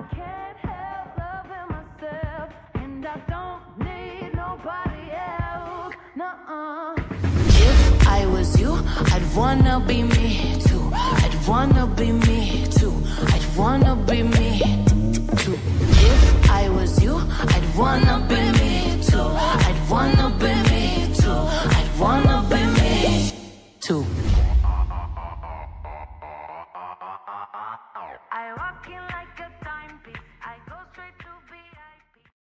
can't help loving myself, and I don't need nobody else. Nuh-uh. If I was you, I'd wanna be me too. I'd wanna be me too. I'd wanna be me too. If I was you, I'd wanna be me too. I'd wanna be me too. I'd wanna be me too.